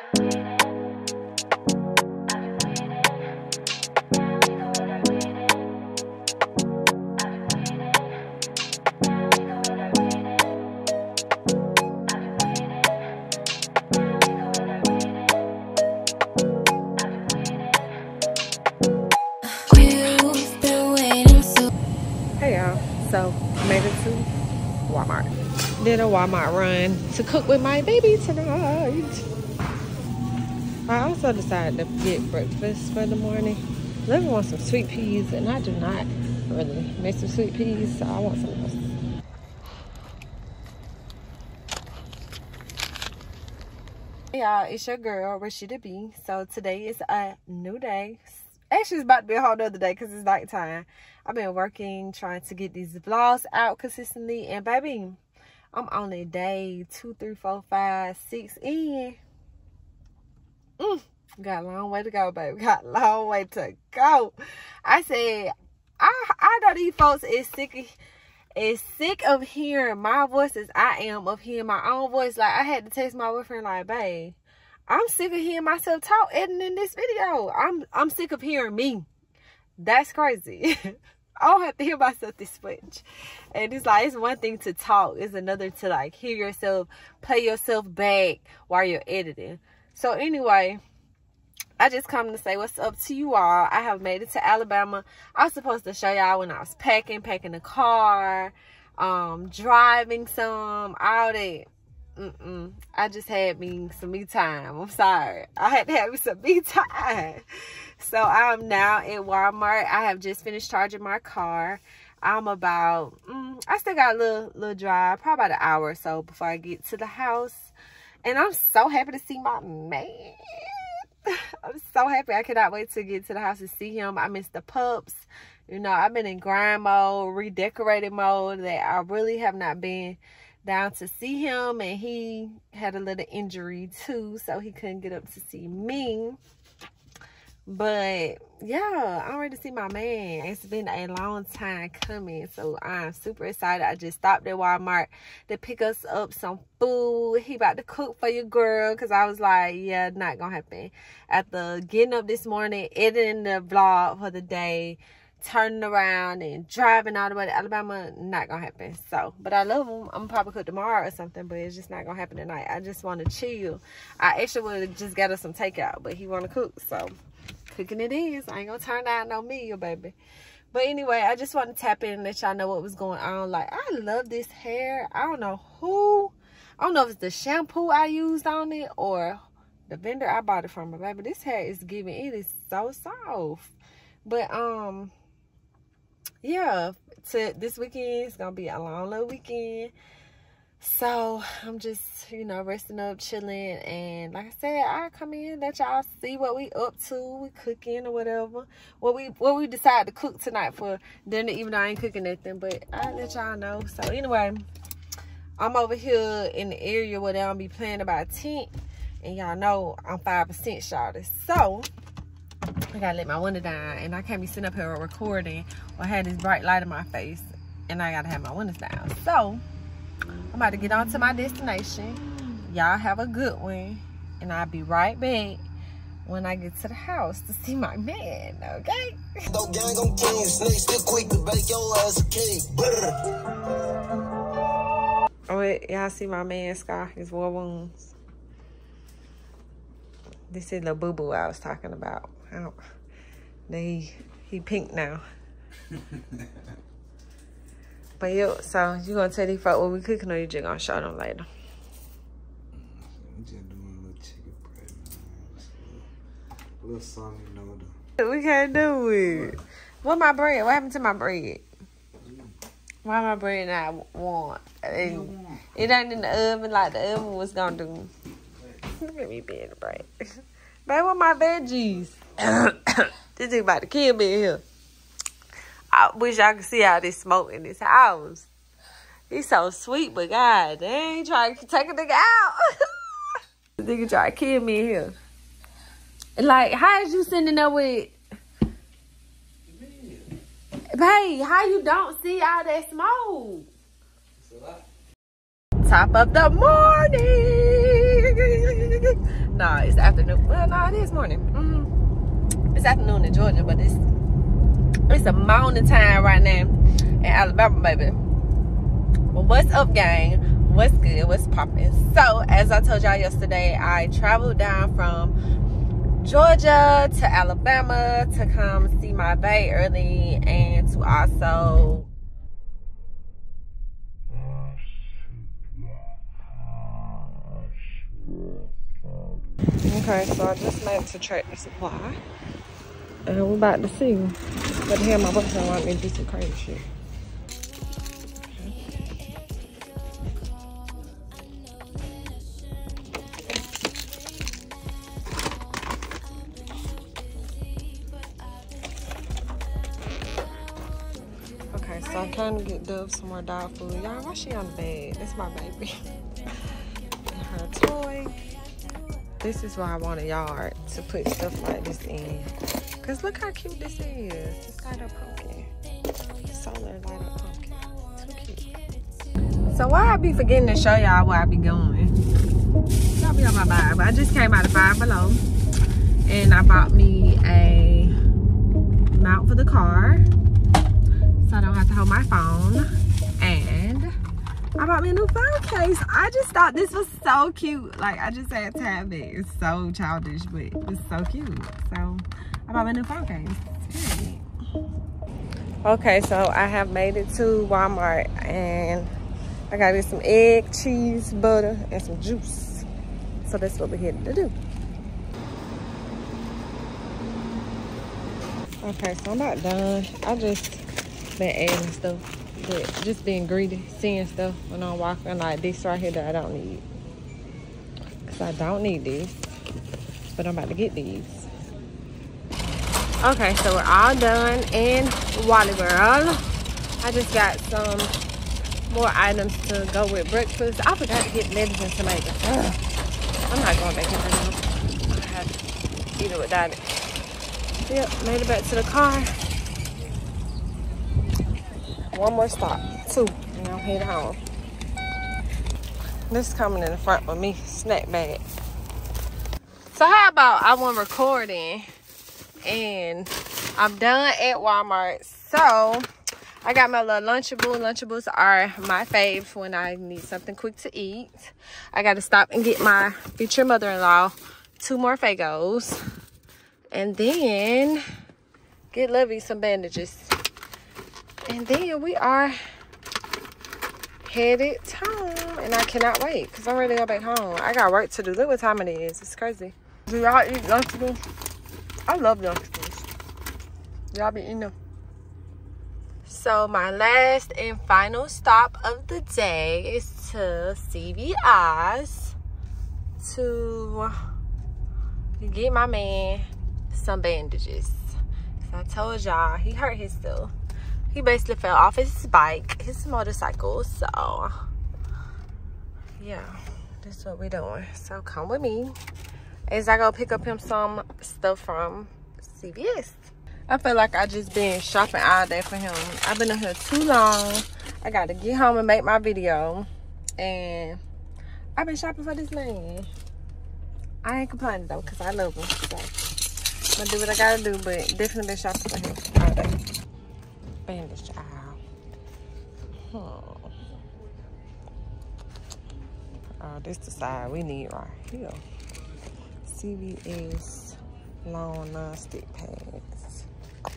Hey y'all, so made it to Walmart. Did a Walmart run to cook with my baby tonight. I also decided to get breakfast for the morning. Living wants some sweet peas, and I do not really make some sweet peas, so I want some else. Hey y'all, it's your girl Rashida B. So today is a new day. Actually, it's about to be a whole nother day because it's nighttime. I've been working, trying to get these vlogs out consistently. And baby, I'm on a day 2, 3, 4, 5, 6 in. Got a long way to go, baby. Got a long way to go. I said, I know these folks is sick of hearing my voice as I am of hearing my own voice. Like, I had to text my boyfriend, like, babe, I'm sick of hearing myself talk editing this video. I'm sick of hearing me. That's crazy. I don't have to hear myself this much. And it's like, it's one thing to talk. It's another to like hear yourself, play yourself back while you're editing. So anyway, I just come to say what's up to you all. I have made it to Alabama. I was supposed to show y'all when I was packing the car, driving some, all that. I just had me some me time. I'm sorry. I had to have me some me time. So I'm now at Walmart. I have just finished charging my car. I'm about, I still got a little drive, probably about an hour or so before I get to the house. And I'm so happy to see my man. I'm so happy. I cannot wait to get to the house and see him. I miss the pups. You know, I've been in grind mode, redecorating mode that I really have not been down to see him. And he had a little injury too, so he couldn't get up to see me. But yeah, I'm ready to see my man. It's been a long time coming, so I'm super excited. I just stopped at Walmart to pick us up some food. He about to cook for your girl, because I was like, yeah, not gonna happen. After getting up this morning, editing the vlog for the day, turning around and driving all the way to Alabama, not gonna happen. So, but I love him. I'm probably cook tomorrow or something, but it's just not gonna happen tonight. I just want to chill. I actually would have just got us some takeout, but he want to cook, so cooking it is. I ain't gonna turn down no meal, baby. But anyway, I just want to tap in and let y'all know what was going on. Like, I love this hair. I don't know if it's the shampoo I used on it or the vendor I bought it from, but baby, this hair is giving. It is so soft. But yeah, this weekend is gonna be a long little weekend. So I'm just, you know, resting up, chilling, and like I said, I come in, let y'all see what we up to. We cooking or whatever. What we decide to cook tonight for dinner, even though I ain't cooking nothing, but I let y'all know. So anyway, I'm over here in the area where they'll be playing about tent, and y'all know I'm 5% shorter. So I gotta let my window down, and I can't be sitting up here recording or have this bright light in my face, and I gotta have my windows down. So I'm about to get on to my destination. Y'all have a good one, and I'll be right back when I get to the house to see my man, okay? Oh wait, y'all see my man Scar, his war wounds. This is the boo-boo I was talking about. He pink now. But yeah, so you gonna tell these folks what we cooking, or you just gonna show them later? We just doing a little chicken bread, man. A little something, you know. Though. We can't do it. What my bread? What happened to my bread? Why my bread not warm? It ain't in the oven like the oven was gonna do. Look at me being the bread. Babe, what my veggies? This thing about to kill me here. I wish y'all could see all this smoke in this house. He's so sweet, but God, they ain't trying to take a nigga out. The nigga try to kill me in here. Like, how is you sitting there with... Babe, how you don't see all that smoke? Top of the morning. Nah, it's afternoon. Well, nah, it is morning. It's afternoon in Georgia, but it's a morning time right now in Alabama, baby. Well, what's up, gang? What's good? What's poppin'? So, as I told y'all yesterday, I traveled down from Georgia to Alabama to come see my bae early and to also okay, so I just made it to Tractor Supply and we're about to see but here my boyfriend want me to do some crazy shit. Okay, so I'm trying to get Dove some more dog food. Y'all, why she on the bed? That's my baby. And her toy. This is why I want a yard to put stuff like this in. Cause look how cute this is. It's light up pumpkin. Solar light up pumpkin. Too cute. So why I be forgetting to show y'all where I be going? Y'all be on my vibe. I just came out of Five Below. And I bought me a mount for the car. So I don't have to hold my phone. And I bought me a new phone case. I just thought this was so cute. Like, I just had to have it. It's so childish, but it's so cute. So, I bought me a new phone case. Period. Okay, so I have made it to Walmart. And I got some egg, cheese, butter, and some juice. So, that's what we're here to do. Okay, so I'm about done. I just been adding stuff. But just being greedy, seeing stuff when I'm walking like this right here that I don't need. Because I don't need this. But I'm about to get these. Okay, so we're all done in Wally World. I just got some more items to go with breakfast. I forgot to get lettuce and tomatoes. I'm not going back in there now. I had to eat it without it. Yep, made it back to the car. One more stop, 2, and I'm headed home. This is coming in the front with me, snack bag. So how about I went recording and I'm done at Walmart. So I got my little Lunchables. Lunchables are my fave when I need something quick to eat. I got to stop and get my future mother-in-law 2 more Fagos. And then get Lovey some bandages. And then we are headed home. And I cannot wait because I'm ready to go back home. I got work to do. Look what time it is. It's crazy. Do y'all eat Lunchables? I love Lunchables. Y'all be eating them. So my last and final stop of the day is to CVS to get my man some bandages. So I told y'all he hurt himself. He basically fell off his bike, his motorcycle. So yeah, this is what we're doing. So come with me as I go pick up him some stuff from CVS. I feel like I just been shopping all day for him. I've been in here too long. I got to get home and make my video. And I've been shopping for this man. I ain't complaining though, because I love him. So I'm gonna do what I gotta do, but definitely been shopping for him all day. Bandage aisle. Oh, this the side we need right here. CVS long non-stick pads.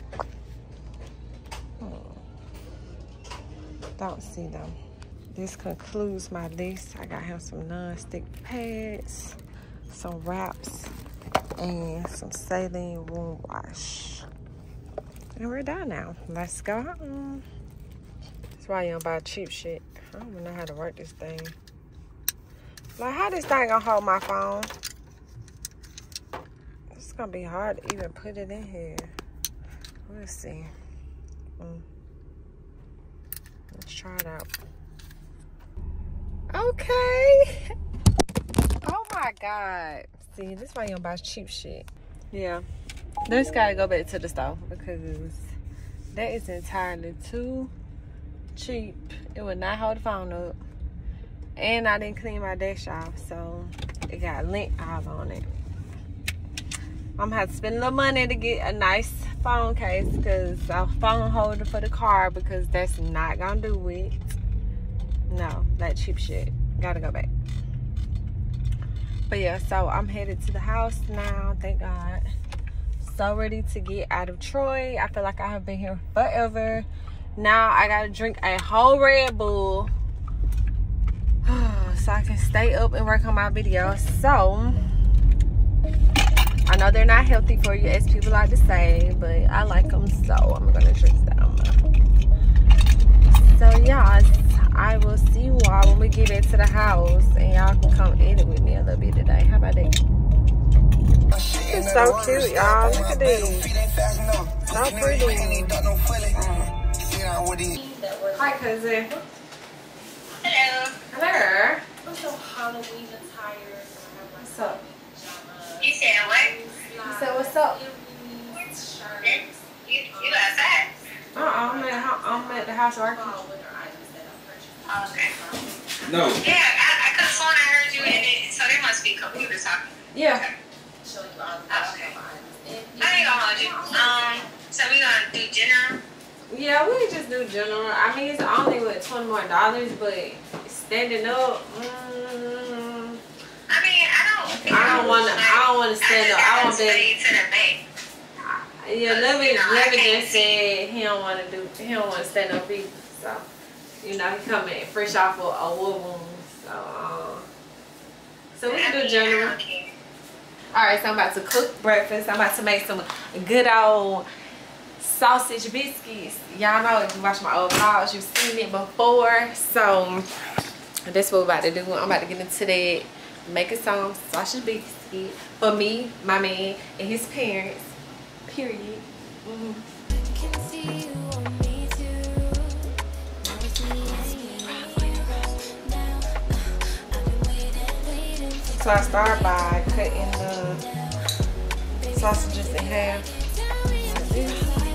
Don't see them. This concludes my list. I got him some non-stick pads, some wraps, and some saline wound wash. And we're done now. Let's go home. That's why you don't buy cheap shit. I don't even know how to work this thing. Like, how this thing gonna hold my phone? It's gonna be hard to even put it in here. We'll see. Let's try it out. Okay. Oh my God. See, this is why you don't buy cheap shit. Yeah. Just gotta go back to the store because that is entirely too cheap. It would not hold the phone up. And I didn't clean my dash off, so It got lint all on it. I'm gonna have to spend a little money to get a nice phone case, because a phone holder for the car, because that's not gonna do it. No, that cheap shit. Gotta go back. But yeah, so I'm headed to the house now, thank God. So ready to get out of Troy. I feel like I have been here forever. Now I gotta drink a whole Red Bull so I can stay up and work on my videos. So I know they're not healthy for you, as people like to say, but I like them, so I'm gonna drink them. So yeah, I will see you all when we get into the house, and y'all can come edit with me a little bit today. How about that? It's so cute, y'all. Look at this. So pretty. Hi, cousin. Hello. Hello. What's your Halloween attire? What's up? You said what? You said what's up? You outside? I'm at the house working. Oh, okay. No. Yeah, I could have sworn I heard you, and so they must be computers talking. Yeah. Okay. I ain't gonna hold you. So we gonna do general? Yeah, we just do general. I mean, it's only with $20 more, but standing up. I mean, I don't want to stand up. I want to stay to the back. Yeah, Levin just said he don't want to stand up either. So, you know, he coming fresh off of a war wound. So we can do general. Alright, so I'm about to cook breakfast. I'm about to make some good old sausage biscuits. Y'all know, if you watch my old vlogs, you've seen it before. So that's what we're about to do. I'm about to get into that, making some sausage biscuit for me, my man, and his parents. Period. So I start by cutting the sausages in half like this.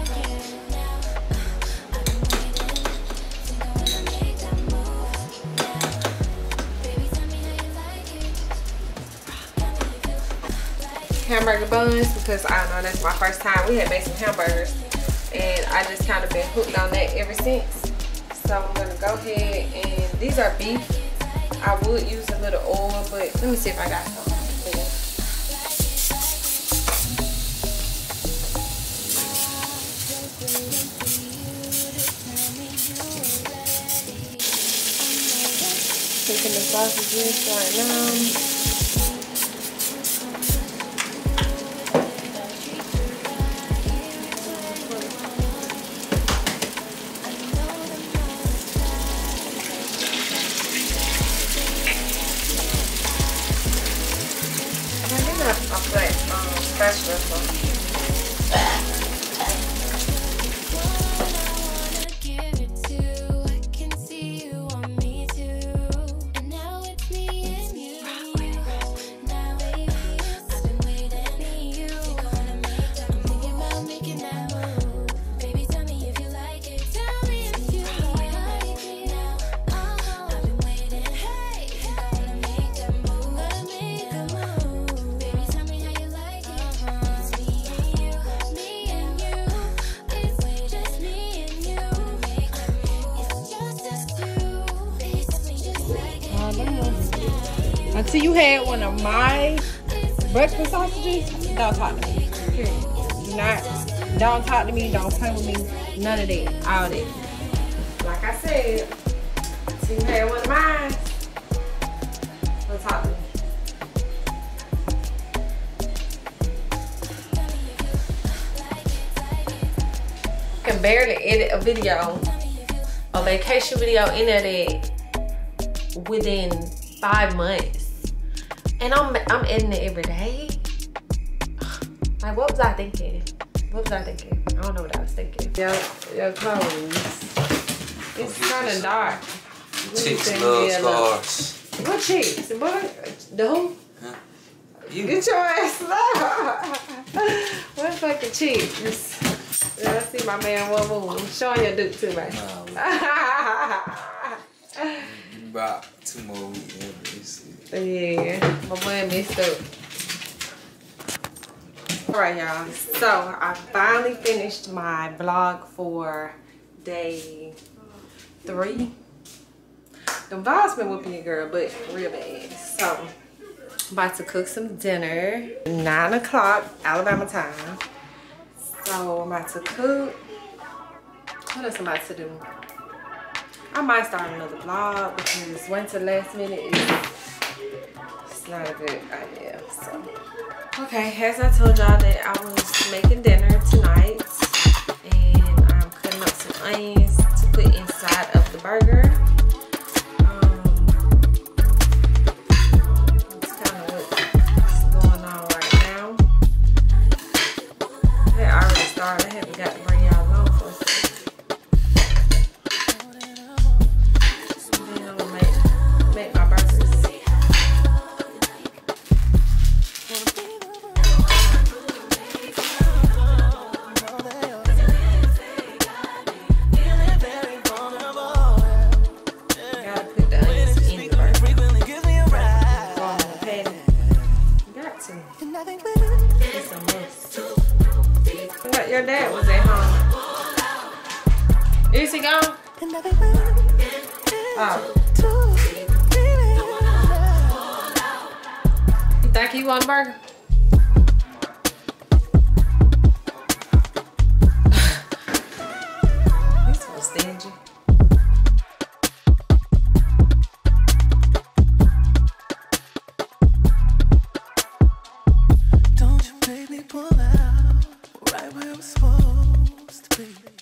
Hamburger buns, because I know that's my first time. We had made some hamburgers and I just kind of been hooked on that ever since. So I'm gonna go ahead, and these are beef. I would use a little oil, but let me see if I got some. Taking the sausages right now. Until you had one of my breakfast sausages, don't talk to me. Period. Don't talk to me, don't play with me, none of that, all that. Like I said, until you had one of mine, don't talk to me. I can barely edit a video, a vacation video in there within 5 months. And I'm editing it every day. Like, what was I thinking? I don't know what I was thinking. Your clothes. It's kind of dark. Chicks love scars. What chicks? What? The who? Huh? You. Get your ass up. What fucking chicks? I see my man one move. Showing your dude too, man. About 2 more weeks. Yeah, my boy messed up. Alright, y'all. So I finally finished my vlog for day 3. The vlog's been whooping your girl, but real bad. So I'm about to cook some dinner. 9 o'clock Alabama time. So I'm about to cook. What else am I about to do? I might start another vlog because waiting till the last minute it's not a good idea. So okay, as I told y'all that I was making dinner tonight, and I'm cutting up some onions to put inside of the burger. That's kind of what's going on right now. I already started. I haven't got to bring y'all along for a second. And then I'm gonna make my burgers. Your dad was at home. Is he gone? Oh. You think he want a burger? He's so stingy. Don't you make me pull out right where I'm supposed to be.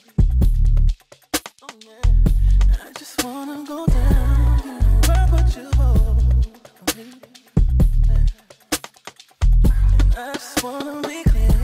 Oh yeah, I just wanna go down, you know, where would you hold for me? And I just wanna be clear.